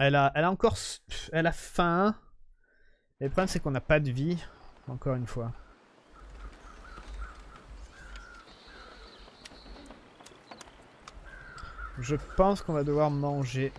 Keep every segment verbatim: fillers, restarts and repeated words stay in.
Elle a, elle a encore... Elle a faim. Et le problème c'est qu'on n'a pas de vie. Encore une fois. Je pense qu'on va devoir manger.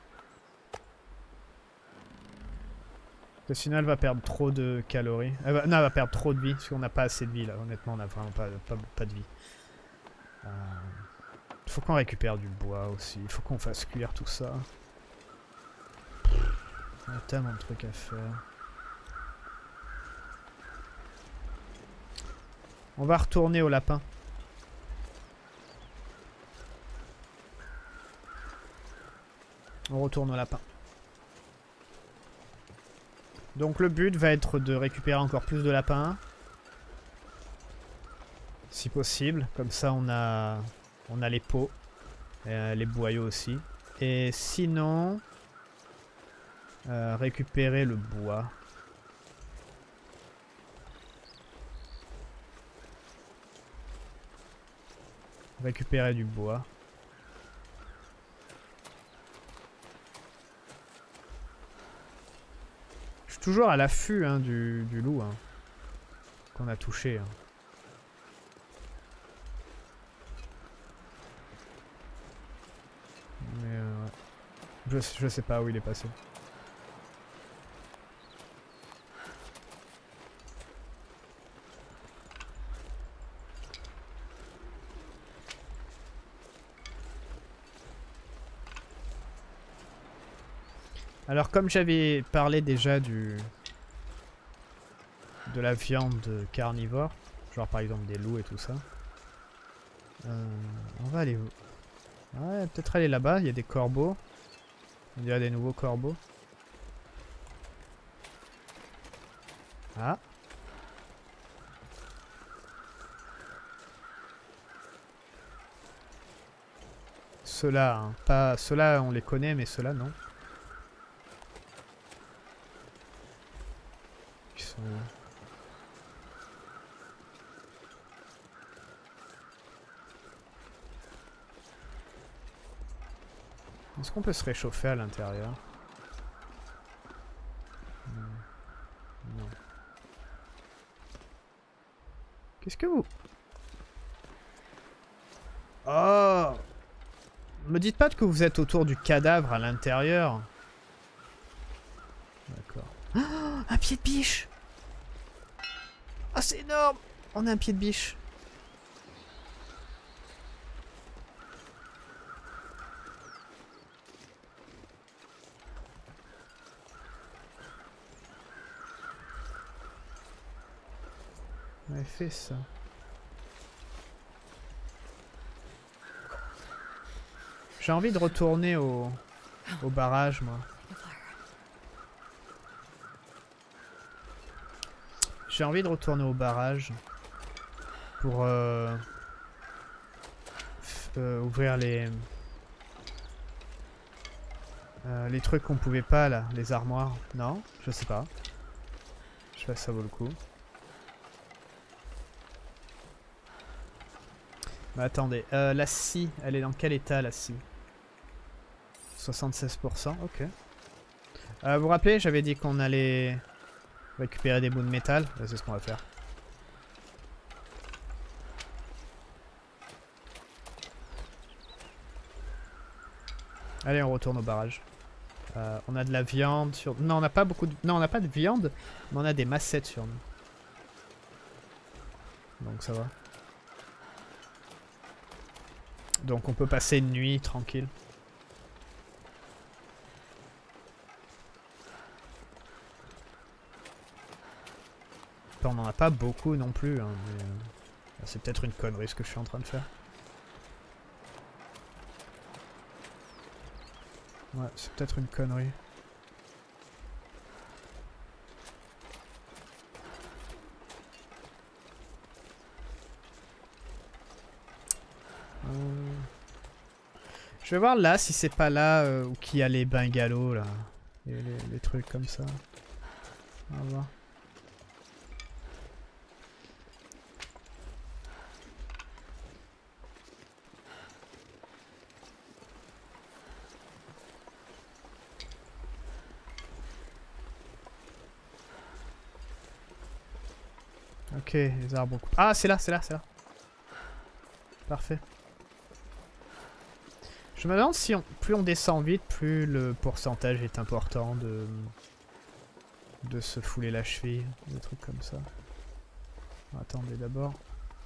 Parce que sinon elle va perdre trop de calories. Elle va... Non, elle va perdre trop de vie. Parce qu'on n'a pas assez de vie là. Honnêtement, on n'a vraiment pas, pas, pas de vie. Il euh... faut qu'on récupère du bois aussi. Il faut qu'on fasse cuire tout ça. Il y a tellement de trucs à faire. On va retourner au lapin. On retourne au lapin. Donc le but va être de récupérer encore plus de lapins. Si possible. Comme ça on a, on a les pots. Euh, les boyaux aussi. Et sinon... Euh, récupérer le bois. Récupérer du bois. Je suis toujours à l'affût hein, du, du loup hein, qu'on a touché. Hein. Mais euh, je, je sais pas où il est passé. Alors comme j'avais parlé déjà du de la viande carnivore, genre par exemple des loups et tout ça, euh, on va aller où? Ouais, peut-être aller là-bas, il y a des corbeaux. On dirait des nouveaux corbeaux. Ah. Ceux-là, hein. Pas ceux-là on les connaît mais ceux-là non. Ils sont où? Est-ce qu'on peut se réchauffer à l'intérieur? Non. Qu'est-ce que vous... Oh! Me dites pas que vous êtes autour du cadavre à l'intérieur. D'accord. Oh, un pied de biche! Ah, oh, c'est énorme! On a un pied de biche. On avait fait ça. J'ai envie de retourner au, au barrage, moi. J'ai envie de retourner au barrage pour euh, euh, ouvrir les euh, les trucs qu'on pouvait pas là, les armoires. Non, je sais pas. Je sais pas si ça vaut le coup. Mais attendez, euh, la scie, elle est dans quel état la scie? soixante-seize pour cent, ok. Euh, vous vous rappelez, j'avais dit qu'on allait récupérer des bouts de métal. Bah, c'est ce qu'on va faire. Allez, on retourne au barrage. Euh, on a de la viande sur... Non, on n'a pas beaucoup de... Non, on n'a pas de viande, mais on a des massettes sur nous. Donc ça va. Donc on peut passer une nuit tranquille. Enfin, on n'en a pas beaucoup non plus. Hein, mais... C'est peut-être une connerie ce que je suis en train de faire. Ouais, c'est peut-être une connerie. Euh... Je vais voir là si c'est pas là euh, où qu'il y a les bungalows là. Et les, les trucs comme ça. On va voir. Ok, les arbres. Ah, c'est là, c'est là, c'est là. Parfait. Je me demande si on, plus on descend vite, plus le pourcentage est important de, de se fouler la cheville, des trucs comme ça. Attendez d'abord.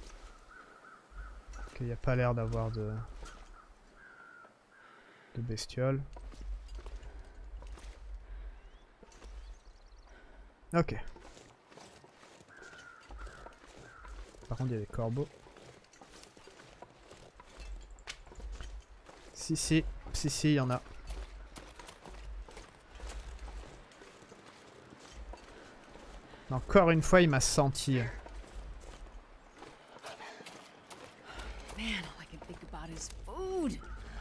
Ok, il n'y a pas l'air d'avoir de, de bestioles. Ok. Par contre, il y a des corbeaux. Si, si, si, si, il y en a. Encore une fois, il m'a senti. Man, all I can think about is food.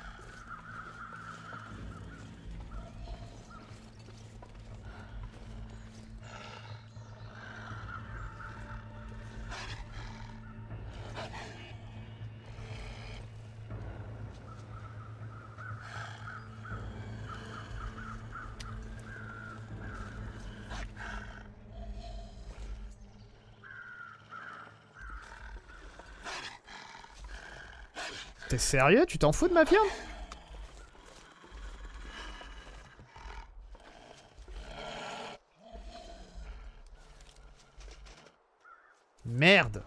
T'es sérieux? Tu t'en fous de ma viande? Merde!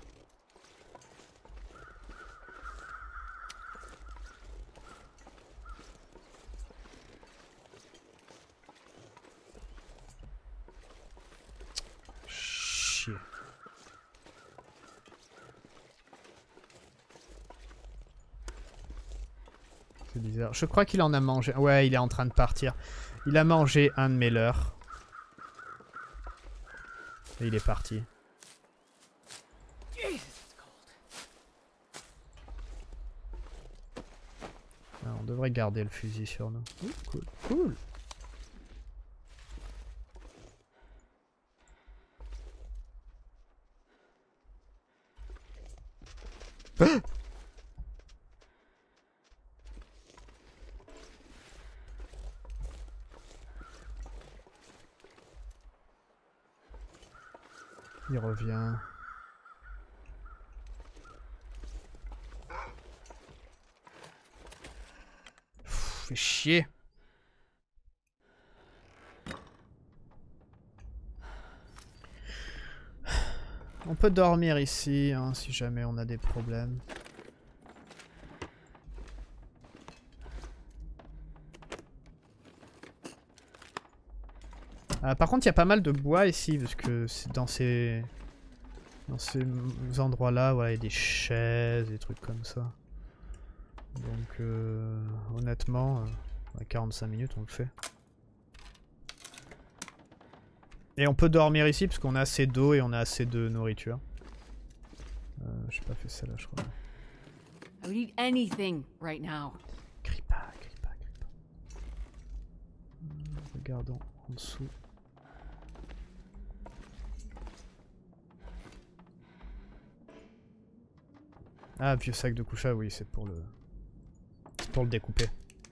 Chier. C'est bizarre. Je crois qu'il en a mangé. Ouais, il est en train de partir. Il a mangé un de mes leurres. Et il est parti. Ah, on devrait garder le fusil sur nous. Ouh, cool, cool. Ah! Il revient. Pff, fait chier. On peut dormir ici, hein, si jamais on a des problèmes. Euh, par contre, il y a pas mal de bois ici, parce que c'est dans ces... Dans ces endroits-là, voilà, il y a des chaises, des trucs comme ça. Donc, euh, honnêtement, euh, à quarante-cinq minutes, on le fait. Et on peut dormir ici, parce qu'on a assez d'eau et on a assez de nourriture. Euh, j'ai pas fait ça là, je crois. I would eat anything right now. Crie pas, crie pas, crie pas. Hum, regardons en dessous. Ah, vieux sac de couchage, oui, c'est pour le... C'est pour le découper.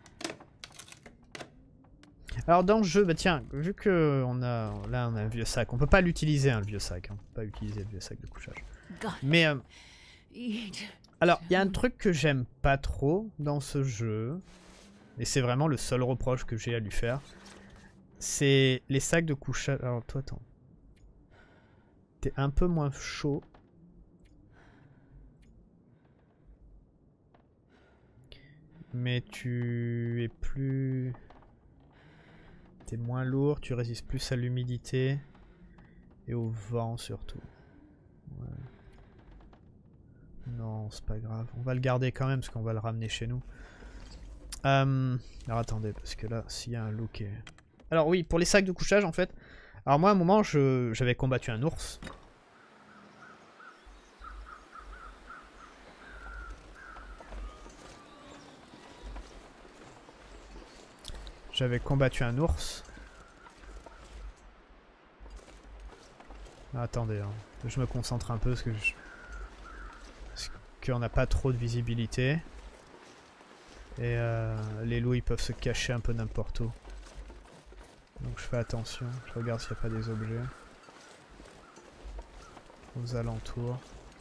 Alors dans le jeu, bah tiens, vu que on a... Là, on a un vieux sac. On peut pas l'utiliser, hein, le vieux sac. Hein. On peut pas utiliser le vieux sac de couchage. Mais... Euh... Alors, il y a un truc que j'aime pas trop dans ce jeu. Et c'est vraiment le seul reproche que j'ai à lui faire. C'est les sacs de couchage... Alors toi, attends. T'es un peu moins chaud. Mais tu es plus... T'es moins lourd, tu résistes plus à l'humidité. Et au vent surtout. Ouais. Non, c'est pas grave. On va le garder quand même parce qu'on va le ramener chez nous. Euh... Alors attendez, parce que là, s'il y a un loup qui est... Alors oui, pour les sacs de couchage en fait. Alors moi à un moment, je... j'avais combattu un ours. J'avais combattu un ours. Ah, attendez, hein. Je me concentre un peu parce que je... Parce qu'on n'a pas trop de visibilité. Et euh, les loups ils peuvent se cacher un peu n'importe où. Donc je fais attention, je regarde s'il n'y a pas des objets. aux alentours.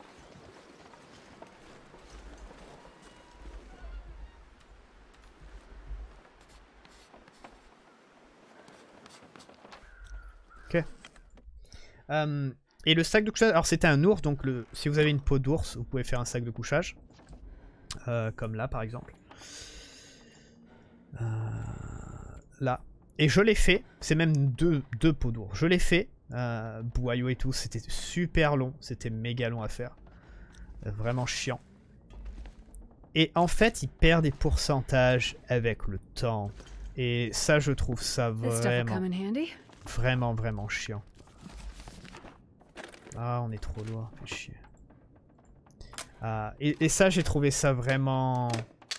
Ok. Euh, et le sac de couchage, alors c'était un ours, donc le, si vous avez une peau d'ours, vous pouvez faire un sac de couchage. Euh, comme là par exemple. Euh, là. Et je l'ai fait, c'est même deux, deux peaux d'ours. Je l'ai fait, euh, boyau et tout, c'était super long, c'était méga long à faire. Euh, vraiment chiant. Et en fait, il perd des pourcentages avec le temps. Et ça, je trouve ça vraiment, vraiment, vraiment chiant. Ah, on est trop loin, fait chier. Ah, et, et ça, j'ai trouvé ça vraiment...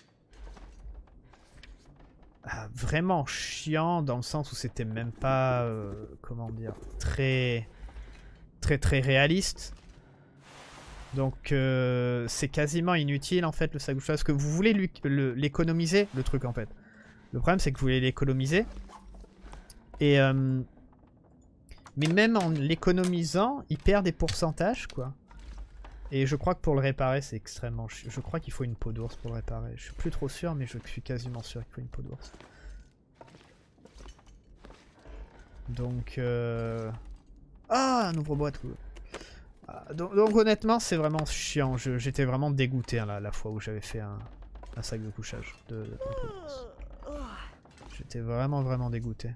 Ah, vraiment chiant dans le sens où c'était même pas... Euh, comment dire... Très... Très, très réaliste. Donc, euh, c'est quasiment inutile, en fait, le sac de couchage. Parce que vous voulez l'économiser, le truc, en fait. Le problème, c'est que vous voulez l'économiser. Et... Euh, mais même en l'économisant, il perd des pourcentages, quoi. Et je crois que pour le réparer, c'est extrêmement chiant. Je crois qu'il faut une peau d'ours pour le réparer. Je suis plus trop sûr, mais je suis quasiment sûr qu'il faut une peau d'ours. Donc... Euh... Ah, un ouvre-boîte, cool. Ah, donc, donc honnêtement, c'est vraiment chiant. J'étais vraiment dégoûté hein, la, la fois où j'avais fait un, un sac de couchage. De, de J'étais vraiment, vraiment dégoûté.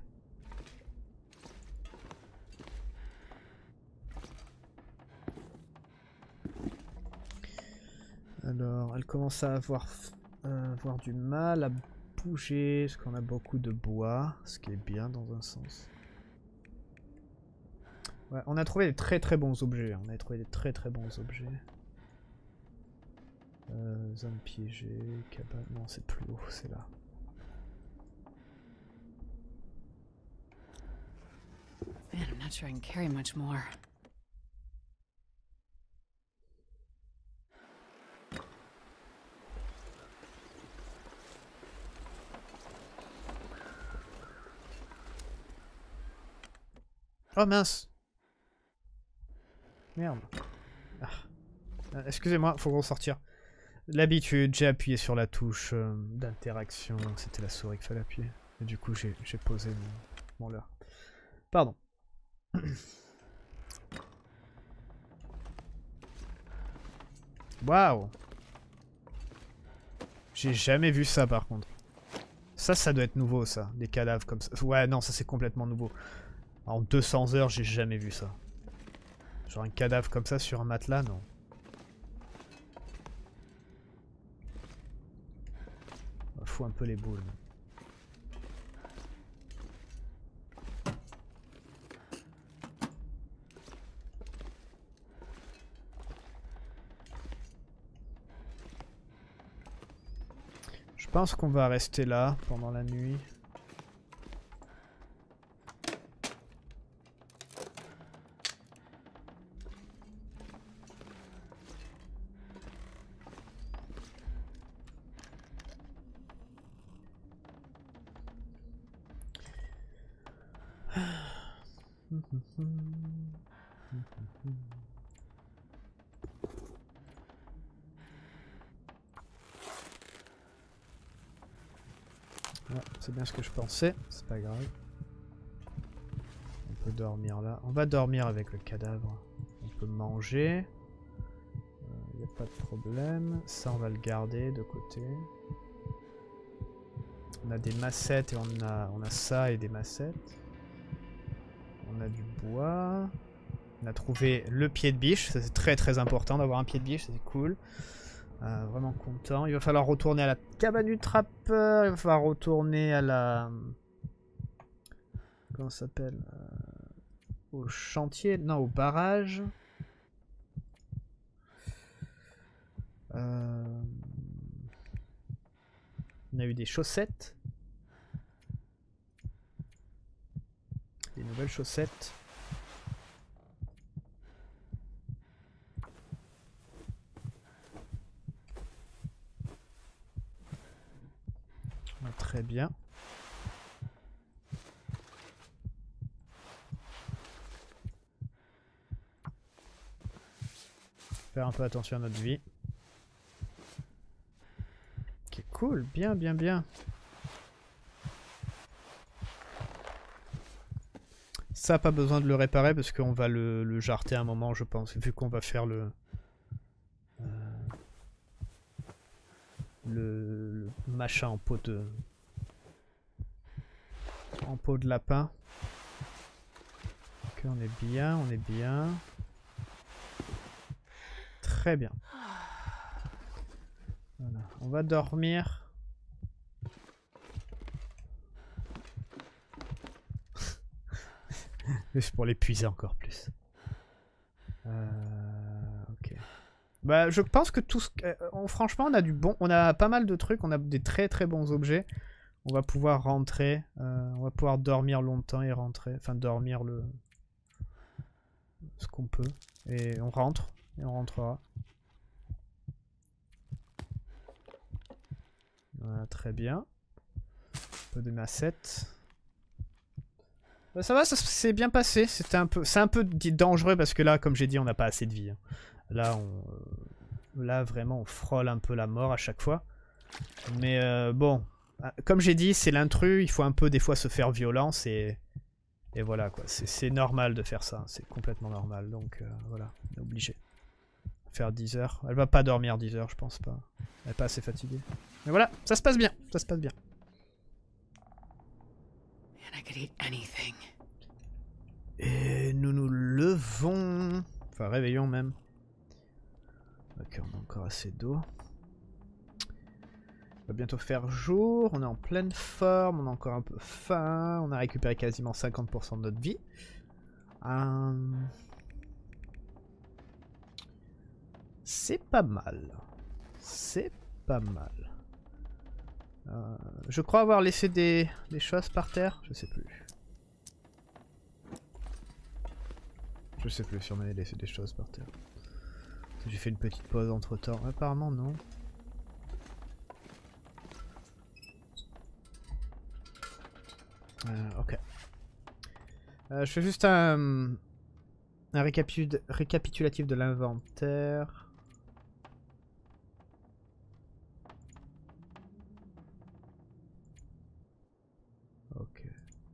Alors, elle commence à avoir, euh, avoir du mal à bouger, parce qu'on a beaucoup de bois, ce qui est bien dans un sens. Ouais, on a trouvé des très très bons objets, on a trouvé des très très bons objets. Euh, zone piégée, cabane, non c'est plus haut, c'est là. Man, I'm not sure I can carry much more. Oh mince! Merde. Ah. Euh, Excusez-moi, faut ressortir. L'habitude, j'ai appuyé sur la touche euh, d'interaction. C'était la souris qu'il fallait appuyer. Et du coup, j'ai posé mon, mon leurre. Pardon. Waouh! J'ai jamais vu ça par contre. Ça, ça doit être nouveau ça. Des cadavres comme ça. Ouais, non, ça c'est complètement nouveau. En deux cents heures, j'ai jamais vu ça. Genre un cadavre comme ça sur un matelas, non. On fout un peu les boules. Je pense qu'on va rester là pendant la nuit. Ouais, c'est bien ce que je pensais, c'est pas grave. On peut dormir là. On va dormir avec le cadavre. On peut manger. Il n'y a pas de problème. Ça, on va le garder de côté. On a des massettes et on a, on a ça et des massettes. On a du bois. On a trouvé le pied de biche. Ça, c'est très très important d'avoir un pied de biche. C'est cool. Euh, vraiment content. Il va falloir retourner à la cabane du trappeur. Il va falloir retourner à la... Comment ça s'appelle euh, au chantier. Non, au barrage. Euh... On a eu des chaussettes. Des nouvelles chaussettes. Très bien. Faire un peu attention à notre vie. Ok, cool, bien, bien, bien. Ça, pas besoin de le réparer parce qu'on va le, le jarter un moment, je pense, vu qu'on va faire le, euh, le, le machin en peau de, en peau de lapin. Ok, on est bien, on est bien. Très bien. Voilà. On va dormir. Juste pour l'épuiser encore plus. Euh, ok. Bah, je pense que tout ce... euh, on, franchement, on a du bon... On a pas mal de trucs. On a des très très bons objets. On va pouvoir rentrer. Euh, on va pouvoir dormir longtemps et rentrer. Enfin, dormir le... ce qu'on peut. Et on rentre. Et on rentrera. Voilà, très bien. Un peu de massette. Bah, ça va, ça s'est bien passé. C'était un peu, c'est un peu dangereux parce que là, comme j'ai dit, on n'a pas assez de vie. Là, on, là vraiment, on frôle un peu la mort à chaque fois. Mais euh, bon, comme j'ai dit, c'est l'intrus. Il faut un peu des fois se faire violence et et voilà quoi. C'est normal de faire ça. C'est complètement normal. Donc euh, voilà, on est obligé. Faire dix heures. Elle va pas dormir dix heures, je pense pas. Elle est pas assez fatiguée. Mais voilà, ça se passe bien. Ça se passe bien. I could eat anything. Et nous nous levons. Enfin, réveillons même. Ok, on a encore assez d'eau. Il va bientôt faire jour. On est en pleine forme. On a encore un peu faim. On a récupéré quasiment cinquante pour cent de notre vie. Euh... C'est pas mal. C'est pas mal. Euh, je crois avoir laissé des, des choses par terre. Je sais plus. Je sais plus si on avait laissé des choses par terre. J'ai fait une petite pause entre temps. Apparemment non. Euh, ok. Euh, je fais juste un, un récapitu récapitulatif de l'inventaire. Ok.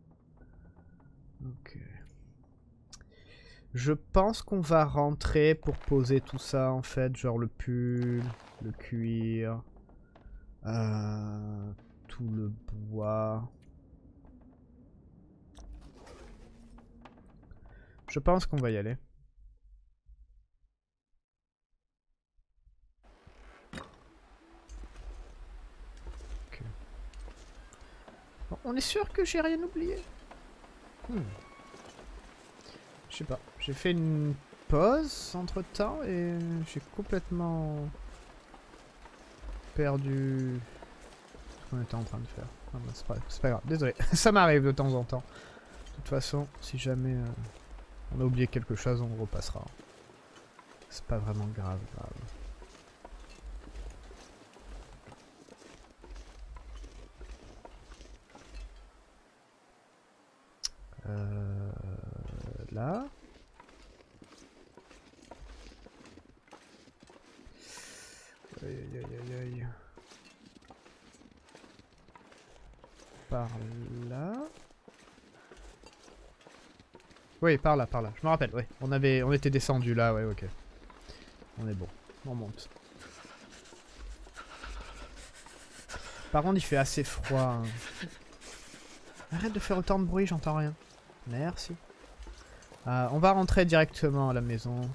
Ok. Je pense qu'on va rentrer pour poser tout ça en fait, genre le pull, le cuir, euh, tout le bois. Je pense qu'on va y aller. Okay. Bon, on est sûr que j'ai rien oublié. Hmm. Je sais pas. J'ai fait une pause entre temps et j'ai complètement perdu ce qu'on était en train de faire. Ah bah, c'est pas, pas grave, désolé. Ça m'arrive de temps en temps. De toute façon, si jamais euh, on a oublié quelque chose, on repassera. C'est pas vraiment grave, grave. Euh, là. Aïe aïe aïe aïe. Par là. Oui, par là, par là. Je me rappelle, oui. On avait, on était descendu là, ouais, ok. On est bon. On monte. Par contre, il fait assez froid. Hein. Arrête de faire autant de bruit, j'entends rien. Merci. Euh, on va rentrer directement à la maison.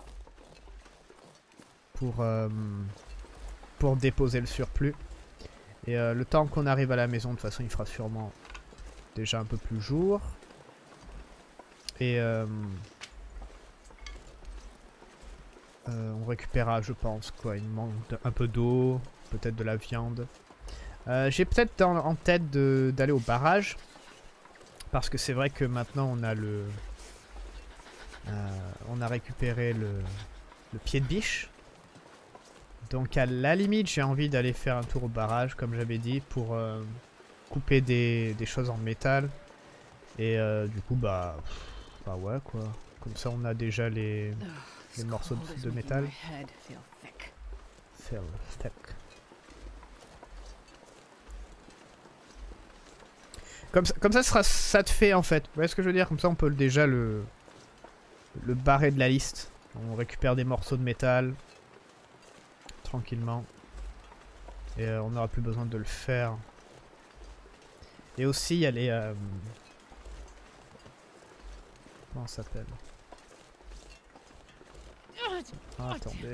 Pour, euh, pour déposer le surplus. Et euh, le temps qu'on arrive à la maison, de toute façon, il fera sûrement déjà un peu plus jour. Et euh, euh, on récupérera, je pense, quoi. Il manque de, un peu d'eau, peut-être de la viande. Euh, J'ai peut-être en, en tête d'aller au barrage. Parce que c'est vrai que maintenant on a le... Euh, on a récupéré le, le pied de biche. Donc à la limite j'ai envie d'aller faire un tour au barrage comme j'avais dit pour euh, couper des, des choses en métal. Et euh, du coup bah, pff, bah ouais quoi. Comme ça on a déjà les, les morceaux de, de métal. Feel thick. Comme ça, comme ça, sera, ça te fait en fait. Vous voyez ce que je veux dire? Comme ça, on peut déjà le, le barrer de la liste. On récupère des morceaux de métal. Tranquillement. Et euh, on n'aura plus besoin de le faire. Et aussi, il y a les... Euh... Comment ça s'appelle? Ah, attendez.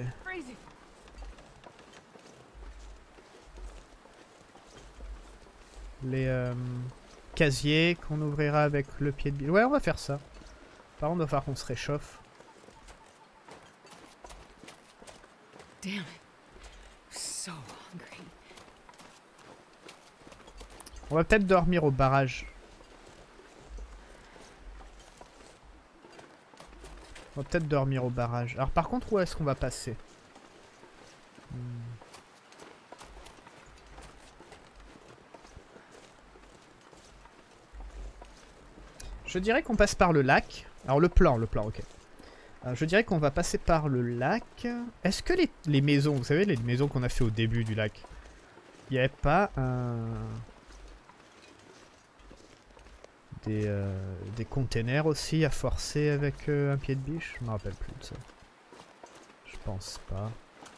Les euh, casiers qu'on ouvrira avec le pied de bille. Ouais, on va faire ça. Par contre, il va falloir qu'on se réchauffe. Damn it. So hungry. On va peut-être dormir au barrage. On va peut-être dormir au barrage. Alors par contre, où est-ce qu'on va passer? hmm. Je dirais qu'on passe par le lac. Alors le plan, le plan, ok. Euh, je dirais qu'on va passer par le lac. Est-ce que les, les maisons, vous savez, les maisons qu'on a fait au début du lac, il n'y avait pas un... Des, euh, des containers aussi à forcer avec euh, un pied de biche? Je me rappelle plus de ça. Je pense pas.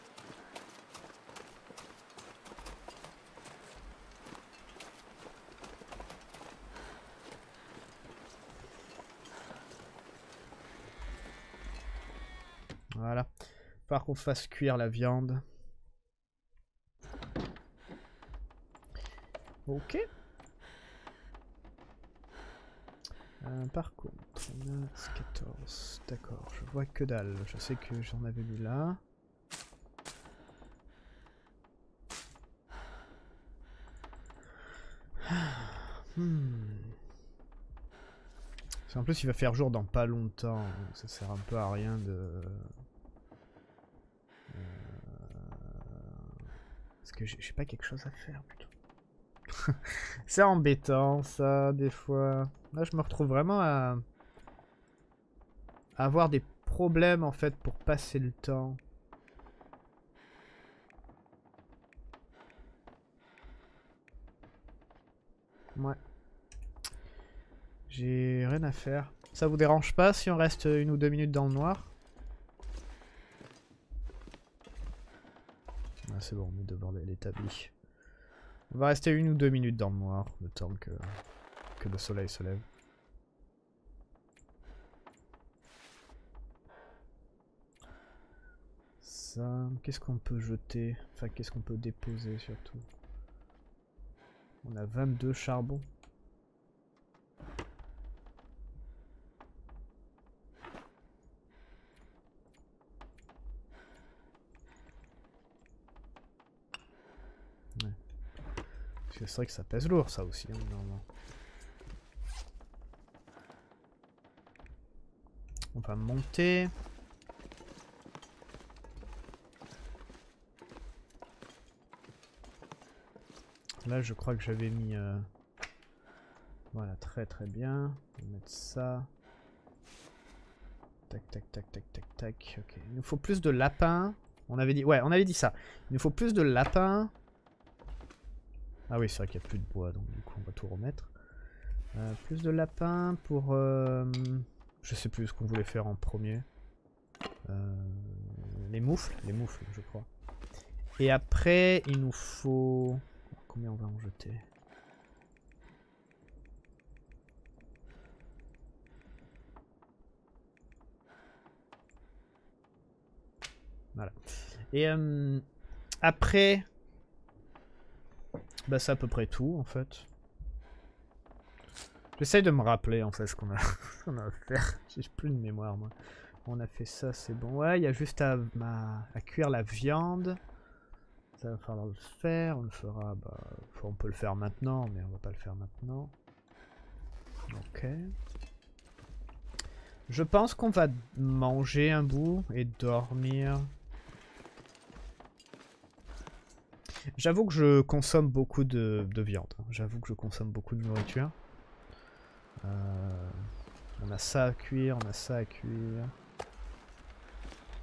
Voilà. Il va falloir qu'on fasse cuire la viande. Ok. Euh, par contre, on a quatorze. D'accord, je vois que dalle. Je sais que j'en avais mis là. Hmm. En plus, il va faire jour dans pas longtemps. Donc ça sert un peu à rien de... Euh... Est-ce que j'ai pas quelque chose à faire plutôt? C'est embêtant ça, des fois. Là, je me retrouve vraiment à... à avoir des problèmes en fait pour passer le temps. Ouais. J'ai rien à faire. Ça vous dérange pas si on reste une ou deux minutes dans le noir? Ah, c'est bon, on est devant l'établi. On va rester une ou deux minutes dans le noir, le temps que, que le soleil se lève. Ça, qu'est-ce qu'on peut jeter? Enfin, qu'est-ce qu'on peut déposer surtout? On a vingt-deux charbons. Ouais. C'est vrai que ça pèse lourd ça aussi, hein, normalement. On va monter. Là je crois que j'avais mis... Euh... Voilà, très très bien. On va mettre ça. Tac tac tac tac tac tac. Ok. Il nous faut plus de lapins. On avait dit... Ouais, on avait dit ça. Il nous faut plus de lapins. Ah oui, c'est vrai qu'il n'y a plus de bois, donc du coup on va tout remettre. Euh, plus de lapins pour... Euh, je sais plus ce qu'on voulait faire en premier. Euh, les moufles, les moufles je crois. Et après il nous faut... Combien on va en jeter? Voilà. Et euh, après... Bah c'est à peu près tout en fait. J'essaye de me rappeler en fait ce qu'on a, a à faire. J'ai plus de mémoire moi. On a fait ça, c'est bon. Ouais, il y a juste à, à, à cuire la viande. Ça va falloir le faire. On le fera. Bah, on peut le faire maintenant, mais on va pas le faire maintenant. Ok. Je pense qu'on va manger un bout et dormir. J'avoue que je consomme beaucoup de, de viande. J'avoue que je consomme beaucoup de nourriture. Euh, on a ça à cuire, on a ça à cuire.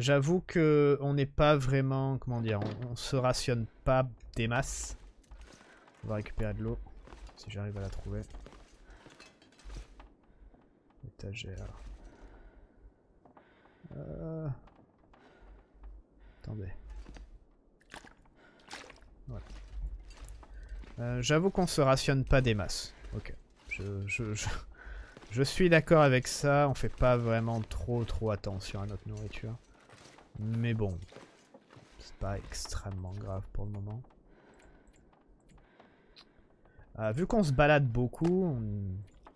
J'avoue que on n'est pas vraiment, comment dire, on, on se rationne pas des masses. On va récupérer de l'eau, si j'arrive à la trouver. Étagère. Euh... Attendez. Voilà. Euh, J'avoue qu'on se rationne pas des masses. Ok. Je, je, je, je suis d'accord avec ça. On fait pas vraiment trop trop attention à notre nourriture. Mais bon. C'est pas extrêmement grave pour le moment. Euh, vu qu'on se balade beaucoup, on...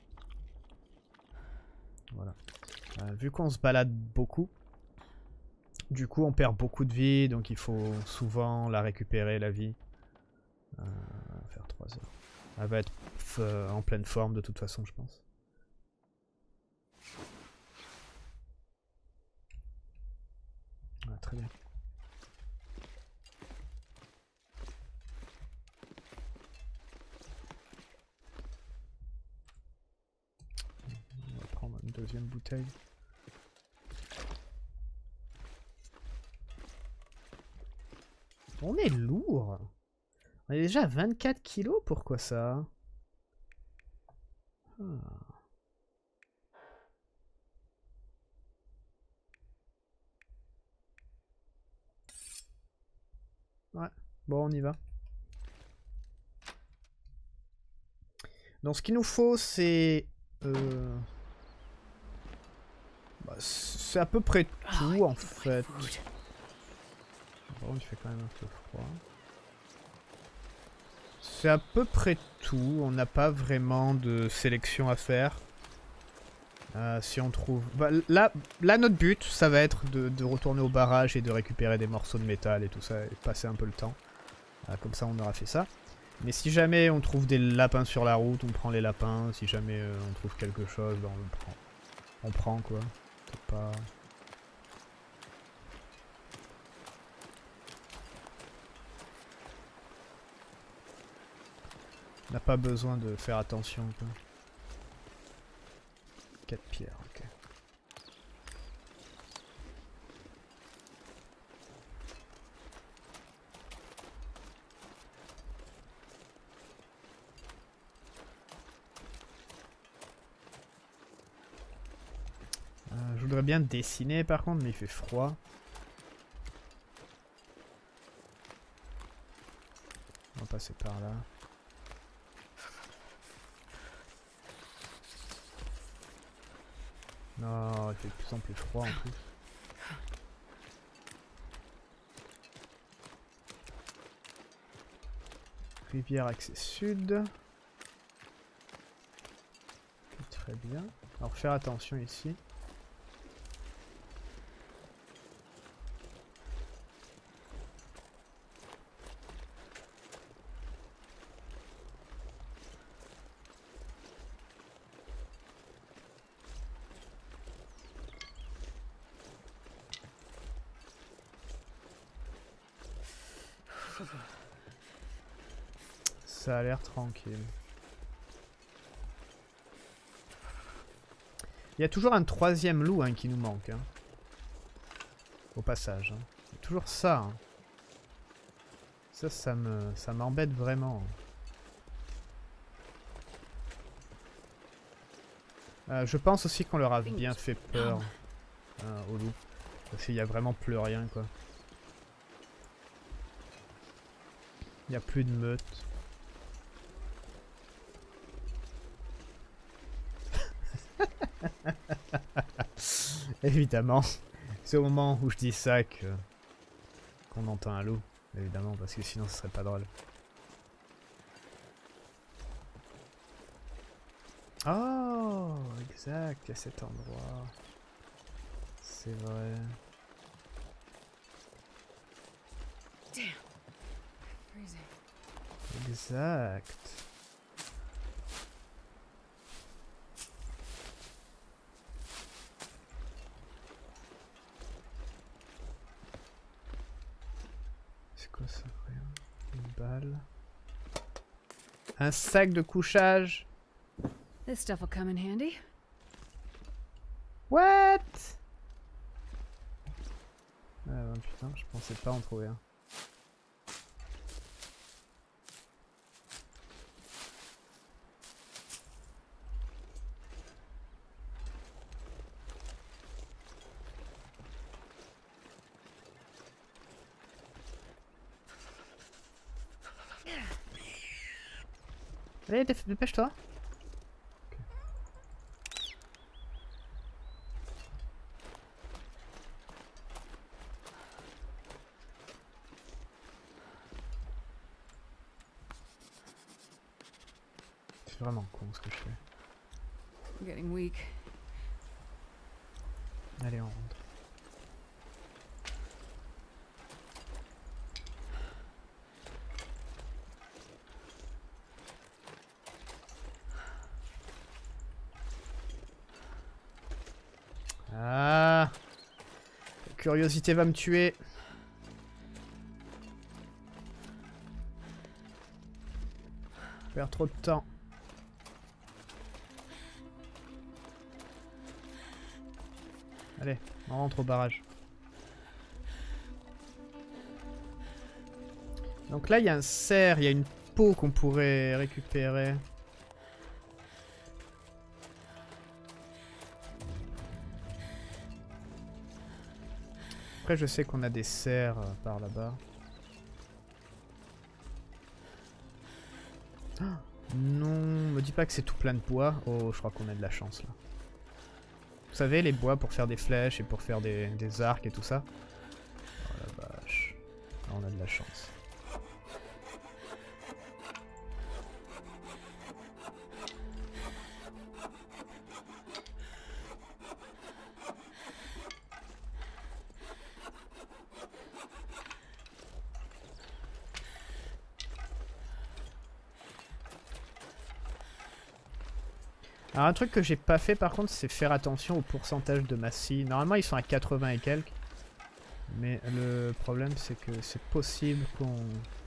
voilà. Euh, vu qu'on se balade beaucoup, du coup on perd beaucoup de vie, donc il faut souvent la récupérer la vie. Euh, on va faire trois heures. Elle va être euh, en pleine forme de toute façon, je pense. Ah, très bien. On va prendre une deuxième bouteille. On est lourd. On est déjà à vingt-quatre kilos, pourquoi ça? Ah. Ouais, bon on y va. Donc ce qu'il nous faut c'est... Euh... Bah, c'est à peu près tout en fait. Bon, il fait quand même un peu froid. C'est à peu près tout, on n'a pas vraiment de sélection à faire. Euh, si on trouve... Bah, là, là, notre but, ça va être de, de retourner au barrage et de récupérer des morceaux de métal et tout ça, et passer un peu le temps. Euh, comme ça, on aura fait ça. Mais si jamais on trouve des lapins sur la route, on prend les lapins. Si jamais euh, on trouve quelque chose, ben on le prend. On prend, quoi. C'est pas... On n'a pas besoin de faire attention, quoi. quatre pierres, ok. Euh, je voudrais bien dessiner par contre, mais il fait froid. On va passer par là. Non, il fait de plus en plus froid en plus. Rivière accès sud. Okay, très bien. Alors faire attention ici. Ça a l'air tranquille. Il y a toujours un troisième loup hein, qui nous manque. Hein. Au passage. Hein. Il y a toujours ça. Hein. Ça, ça me, ça m'embête vraiment. Euh, je pense aussi qu'on leur a bien fait peur hein, aux loups. Parce qu'il n'y a vraiment plus rien quoi. Il n'y a plus de meute. Évidemment. C'est au moment où je dis ça que qu'on entend un loup. Évidemment, parce que sinon ce serait pas drôle. Oh, exact, à cet endroit. C'est vrai. Exact. C'est quoi ça? Rien. Une balle. Un sac de couchage. This stuff will come in handy. What? Ah ouais, putain, je pensais pas en trouver un. Allez, dépêche-toi. C'est vraiment con ce que je fais. I'm getting weak. Allez, on rentre. Ah, la curiosité va me tuer. Je perds trop de temps. Allez, on rentre au barrage. Donc là, il y a un cerf, il y a une peau qu'on pourrait récupérer. Après, je sais qu'on a des cerfs euh, par là-bas. Oh, non, me dis pas que c'est tout plein de bois. Oh, je crois qu'on a de la chance là. Vous savez, les bois pour faire des flèches et pour faire des, des arcs et tout ça. Oh la vache. Là, on a de la chance. Alors un truc que j'ai pas fait par contre, c'est faire attention au pourcentage de ma scie. Normalement ils sont à quatre-vingts et quelques. Mais le problème c'est que c'est possible qu'on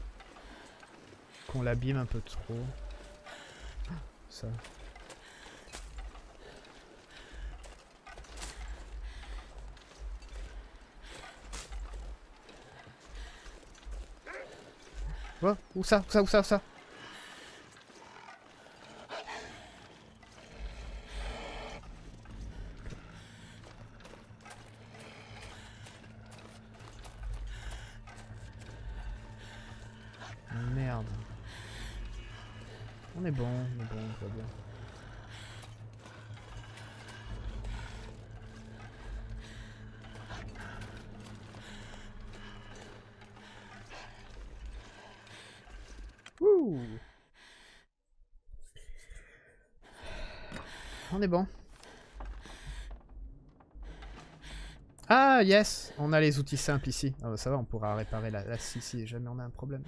qu'on l'abîme un peu trop. Ça. Oh, où ça, où ça, où ça, où ça? Merde. On est bon, on est bon, tout va bien. Ouh. On est bon. Ah yes, on a les outils simples ici. Ah bah ça va, on pourra réparer la, la scie si jamais on a un problème.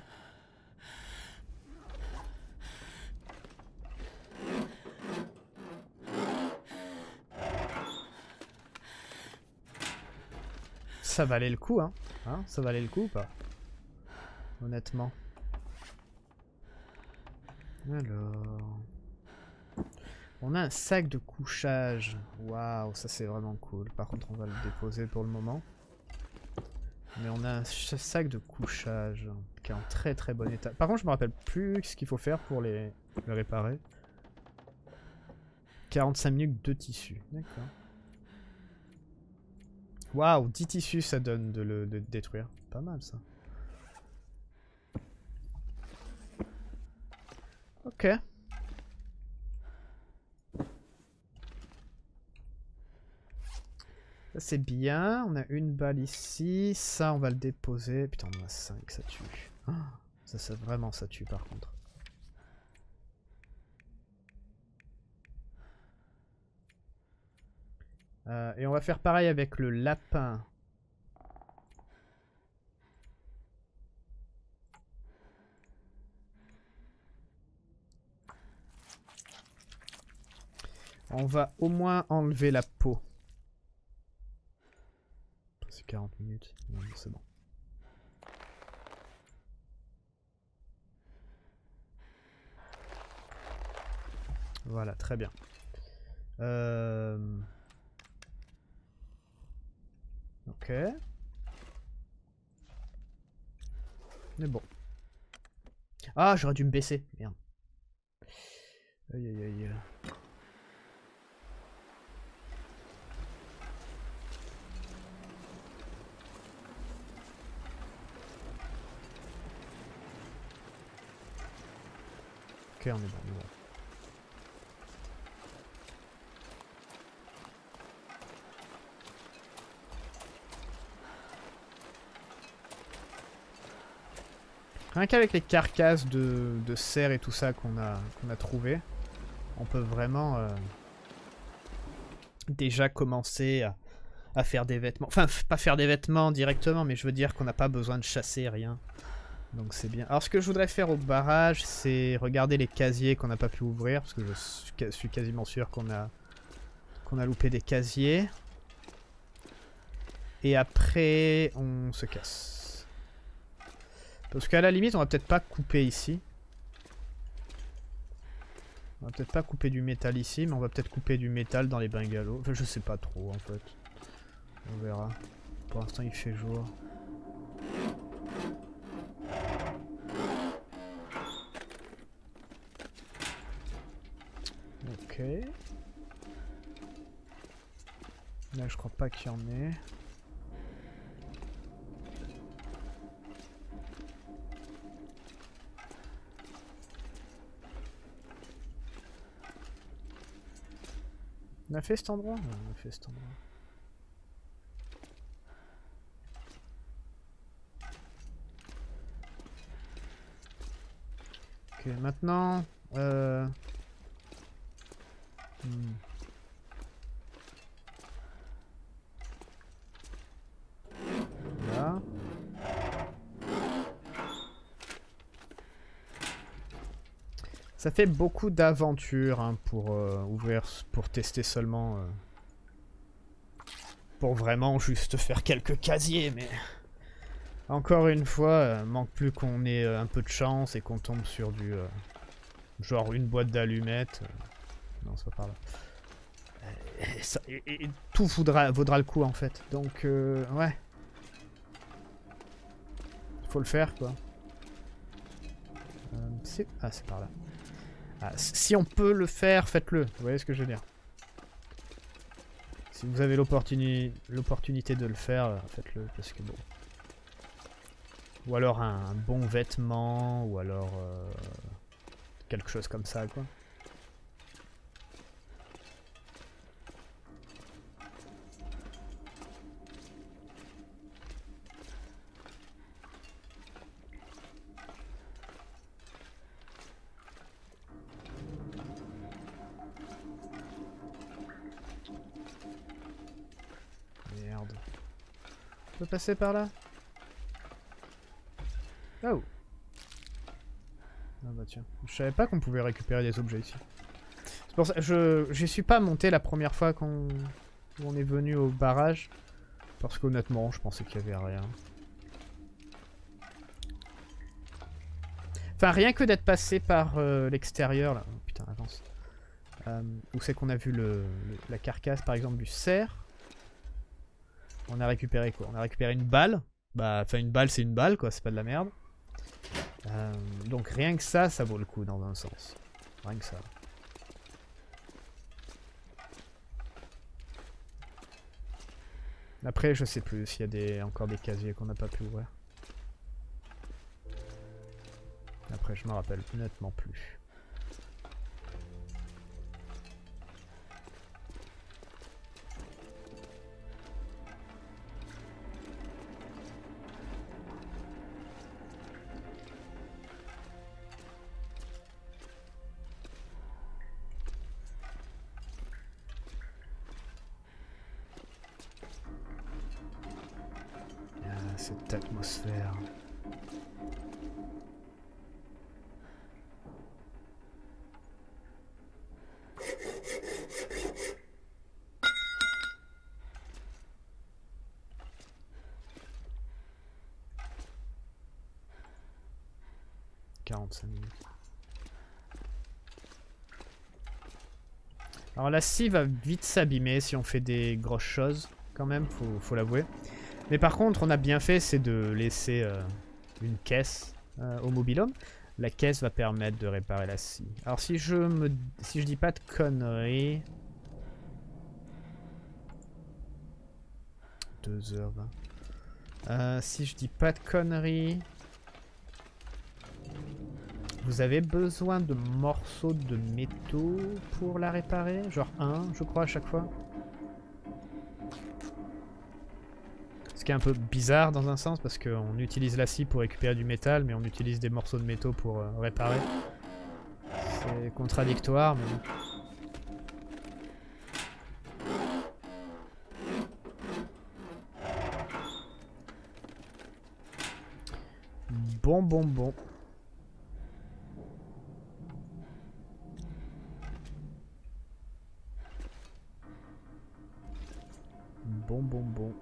Ça valait le coup, hein, hein ça valait le coup ou pas? Honnêtement. Alors... On a un sac de couchage. Waouh, ça c'est vraiment cool. Par contre, on va le déposer pour le moment. Mais on a un sac de couchage qui est en très très bon état. Par contre, je me rappelle plus ce qu'il faut faire pour les, les réparer. quarante-cinq minutes de tissu. D'accord. Waouh, dix tissus ça donne de le de détruire. Pas mal ça. Ok. Ça c'est bien, on a une balle ici, ça on va le déposer. Putain on en a cinq, ça tue. Oh, ça, ça vraiment ça tue par contre. Euh, et on va faire pareil avec le lapin. On va au moins enlever la peau. C'est quarante minutes, non c'est bon. Voilà, très bien. Euh... Ok. Mais bon. Ah, j'aurais dû me baisser. Merde. Aïe aïe aïe. Ok, on est bon, on est bon. Rien qu'avec les carcasses de, de cerfs et tout ça qu'on a, qu'on a trouvé, on peut vraiment euh, déjà commencer à, à faire des vêtements. Enfin, pas faire des vêtements directement, mais je veux dire qu'on n'a pas besoin de chasser, rien. Donc c'est bien. Alors ce que je voudrais faire au barrage, c'est regarder les casiers qu'on n'a pas pu ouvrir, parce que je suis quasiment sûr qu'on a, qu'on a loupé des casiers. Et après, on se casse. Parce qu'à la limite, on va peut-être pas couper ici. On va peut-être pas couper du métal ici, mais on va peut-être couper du métal dans les bungalows. Enfin, je sais pas trop en fait. On verra. Pour l'instant, il fait jour. Ok. Là, je crois pas qu'il y en ait. On a fait cet endroit? Ouais, on a fait cet endroit. Ok, maintenant... Euh... Hmm. Là. Ça fait beaucoup d'aventures hein, pour euh, ouvrir, pour tester seulement... Euh, pour vraiment juste faire quelques casiers, mais... Encore une fois, euh, manque plus qu'on ait euh, un peu de chance et qu'on tombe sur du... Euh, genre une boîte d'allumettes. Euh, non, c'est pas par là. Et, ça, et, et tout vaudra, vaudra le coup en fait. Donc, euh, ouais. Faut le faire quoi. Euh, ah, c'est par là. Ah, si on peut le faire, faites-le. Vous voyez ce que je veux dire? Si vous avez l'opportuni- l'opportunité de le faire, faites-le. Parce que bon. Ou alors un, un bon vêtement, ou alors euh, quelque chose comme ça quoi. Merde. On peut passer par là? Oh! Ah bah tiens. Je savais pas qu'on pouvait récupérer des objets ici. C'est pour ça je je suis pas monté la première fois qu'on on est venu au barrage. Parce qu'honnêtement, je pensais qu'il y avait rien. Enfin, rien que d'être passé par euh, l'extérieur là. Oh, putain, avance. Euh, où c'est qu'on a vu le, le, la carcasse par exemple du cerf. On a récupéré quoi? On a récupéré une balle. Bah, enfin une balle c'est une balle quoi, c'est pas de la merde. Euh, donc rien que ça, ça vaut le coup dans un sens. Rien que ça. Après, je sais plus s'il y a des, encore des casiers qu'on n'a pas pu ouvrir. Après, je me rappelle honnêtement plus. Cette atmosphère. quarante-cinq minutes. Alors la scie va vite s'abîmer si on fait des grosses choses, quand même, faut, faut l'avouer. Mais par contre, on a bien fait, c'est de laisser, euh, une caisse euh, au mobil-home. La caisse va permettre de réparer la scie. Alors si je me, si je dis pas de conneries, deux heures vingt. Euh, si je dis pas de conneries, vous avez besoin de morceaux de métaux pour la réparer, genre un, je crois à chaque fois. Ce qui est un peu bizarre dans un sens parce qu'on utilise la scie pour récupérer du métal, mais on utilise des morceaux de métaux pour euh, réparer. C'est contradictoire, mais... Bon, bon, bon. Bon, bon, bon.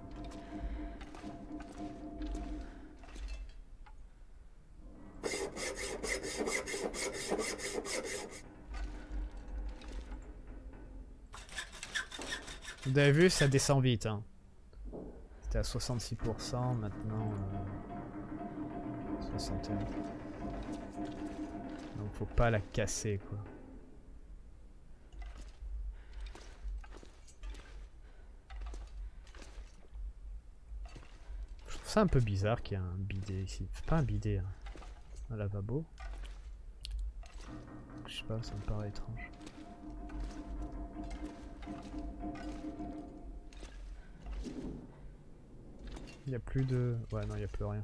Vous avez vu, ça descend vite. Hein. C'était à soixante-six pour cent, maintenant euh, soixante et un. Donc faut pas la casser quoi. Je trouve ça un peu bizarre qu'il y ait un bidet ici. C'est pas un bidet, hein. Un lavabo. Je sais pas, ça me paraît étrange. Il n'y a plus de... Ouais, non, il n'y a plus rien.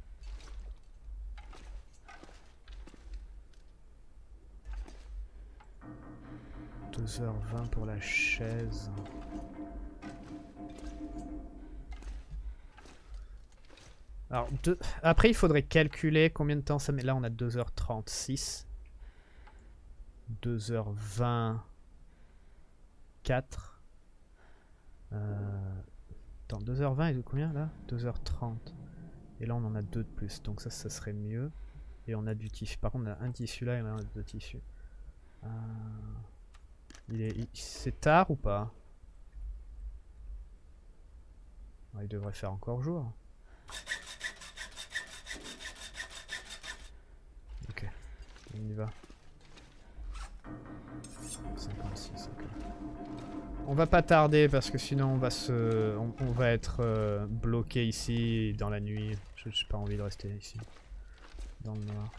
deux heures vingt pour la chaise. Alors, deux... après, il faudrait calculer combien de temps ça met. Là, on a deux heures trente-six. deux heures vingt-quatre. Euh... Attends, deux heures vingt et de combien là? deux heures trente. Et là on en a deux de plus, donc ça, ça serait mieux. Et on a du tissu. Par contre on a un tissu là et on a deux tissus. Euh... Il est... Il... C'est tard ou pas? Ouais, il devrait faire encore jour. Ok, on y va. cinquante-six, ok. On va pas tarder parce que sinon on va se, on, on va être euh, bloqué ici dans la nuit. Je n'ai pas envie de rester ici dans le noir.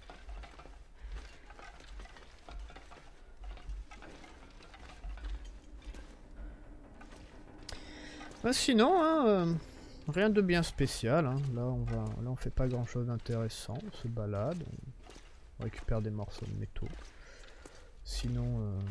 Bah sinon, hein, euh, rien de bien spécial. Hein. Là on va, là on fait pas grand chose d'intéressant. On se balade, on récupère des morceaux de métaux. Sinon. Euh,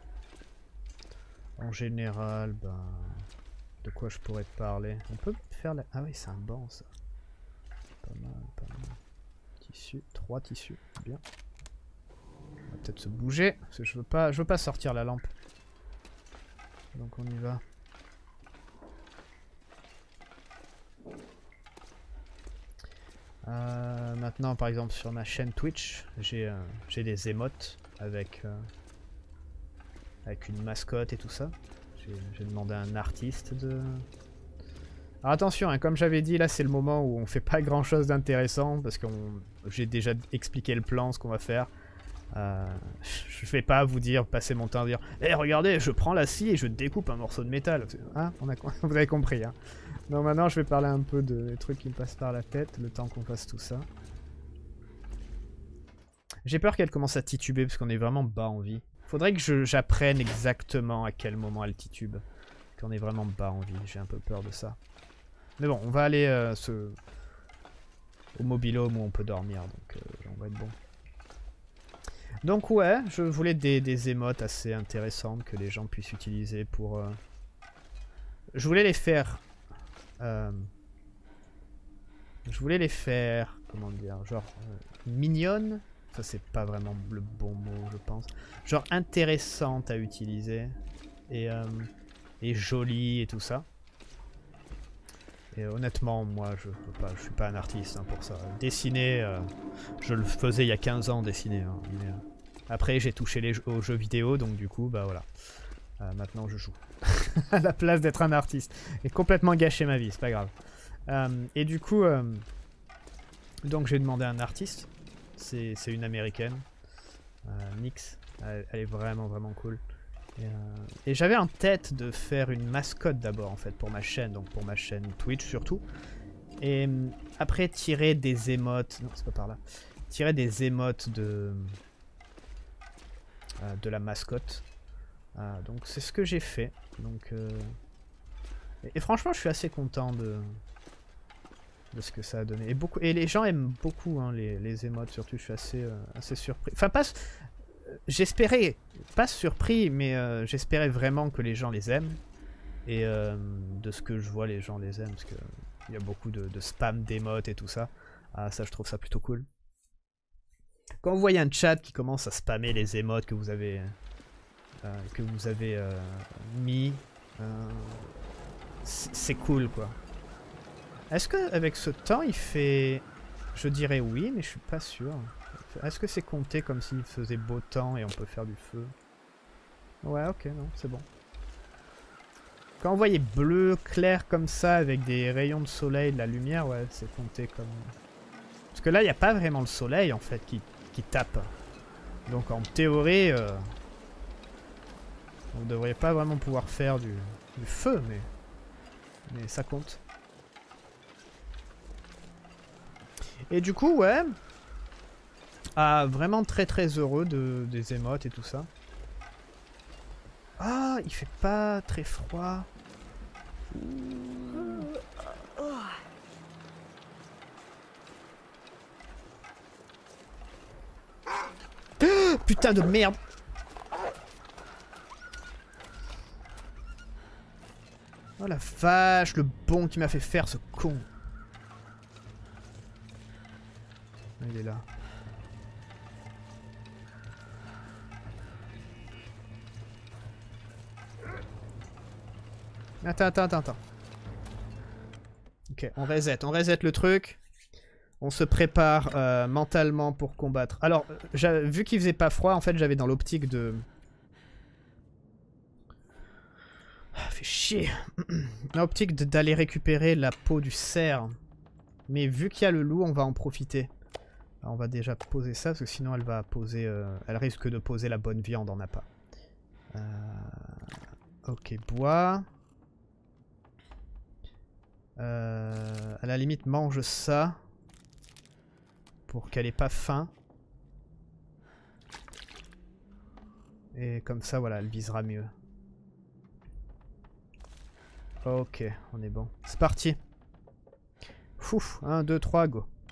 En général, ben, de quoi je pourrais te parler? On peut faire la... Ah oui, c'est un banc, ça. Pas mal, pas mal. Tissu, trois tissus, bien. On va peut-être se bouger, parce que je veux pas, je veux pas sortir la lampe. Donc on y va. Euh, maintenant, par exemple, sur ma chaîne Twitch, j'ai euh, j'ai des émotes avec... Euh, avec une mascotte et tout ça. J'ai demandé à un artiste de... Alors attention, hein, comme j'avais dit, là c'est le moment où on fait pas grand chose d'intéressant parce que j'ai déjà expliqué le plan, ce qu'on va faire. Euh, je vais pas vous dire, passer mon temps à dire hé hey, regardez, je prends la scie et je découpe un morceau de métal. Hein, on a... Vous avez compris. Hein. Donc maintenant je vais parler un peu de des trucs qui me passent par la tête, le temps qu'on fasse tout ça. J'ai peur qu'elle commence à tituber parce qu'on est vraiment bas en vie. Faudrait que j'apprenne exactement à quel moment elle titube. Qu'on est vraiment bas en vie, j'ai un peu peur de ça. Mais bon, on va aller euh, se... au mobil-home où on peut dormir, donc euh, on va être bon. Donc ouais, je voulais des, des émotes assez intéressantes que les gens puissent utiliser pour... Euh... Je voulais les faire... Euh... Je voulais les faire... Comment dire? Genre... Euh, mignonnes. Ça c'est pas vraiment le bon mot je pense. Genre intéressante à utiliser. Et, euh, et jolie et tout ça. Et honnêtement moi je peux pas, je suis pas un artiste hein, pour ça. Dessiner, euh, je le faisais il y a quinze ans dessiner. Hein, mais, euh, après j'ai touché les jeux, aux jeux vidéo donc du coup bah voilà. Euh, maintenant je joue. À la place d'être un artiste. Et complètement gâché ma vie, c'est pas grave. Euh, et du coup... Euh, Donc j'ai demandé à un artiste. C'est une américaine. Euh, Nyx. Elle, elle est vraiment vraiment cool. Et, euh, et j'avais en tête de faire une mascotte d'abord en fait pour ma chaîne. Donc pour ma chaîne Twitch surtout. Et euh, après tirer des émotes. Non c'est pas par là. Tirer des émotes de... Euh, de la mascotte. Euh, donc c'est ce que j'ai fait. Donc... Euh, et, et franchement je suis assez content de... de ce que ça a donné. Et, beaucoup, et les gens aiment beaucoup hein, les, les émotes, surtout je suis assez, euh, assez surpris. Enfin pas... J'espérais, pas surpris, mais euh, j'espérais vraiment que les gens les aiment. Et euh, de ce que je vois, les gens les aiment, parce qu'il y a beaucoup de, de spam d'émotes et tout ça. Ah ça je trouve ça plutôt cool. Quand vous voyez un chat qui commence à spammer les émotes que vous avez, euh, que vous avez euh, mis, euh, c'est cool quoi. Est-ce qu'avec ce temps, il fait... Je dirais oui, mais je suis pas sûr. Est-ce que c'est compté comme s'il faisait beau temps et on peut faire du feu? Ouais, ok, non, c'est bon. Quand vous voyez bleu, clair comme ça, avec des rayons de soleil, de la lumière, ouais, c'est compté comme... Parce que là, il n'y a pas vraiment le soleil, en fait, qui, qui tape. Donc en théorie, euh, vous ne devriez pas vraiment pouvoir faire du, du feu, mais... Mais ça compte. Et du coup, ouais, ah, vraiment très très heureux de, des émotes et tout ça. Ah, il fait pas très froid. Putain de merde. Oh la vache, le bon qui m'a fait faire ce con. Il est là. Attends, attends, attends, attends. Ok, on reset, on reset le truc. On se prépare euh, mentalement pour combattre. Alors, vu qu'il faisait pas froid, en fait, j'avais dans l'optique de... Ah, fait chier. L'optique d'aller récupérer la peau du cerf. Mais vu qu'il y a le loup, on va en profiter. Alors, on va déjà poser ça, parce que sinon elle va poser... Euh, elle risque de poser la bonne viande, on n'a pas. Euh, ok, bois. Euh, à la limite, mange ça. Pour qu'elle ait pas faim. Et comme ça, voilà, elle visera mieux. Ok, on est bon. C'est parti. Ouf, un, deux, trois, go.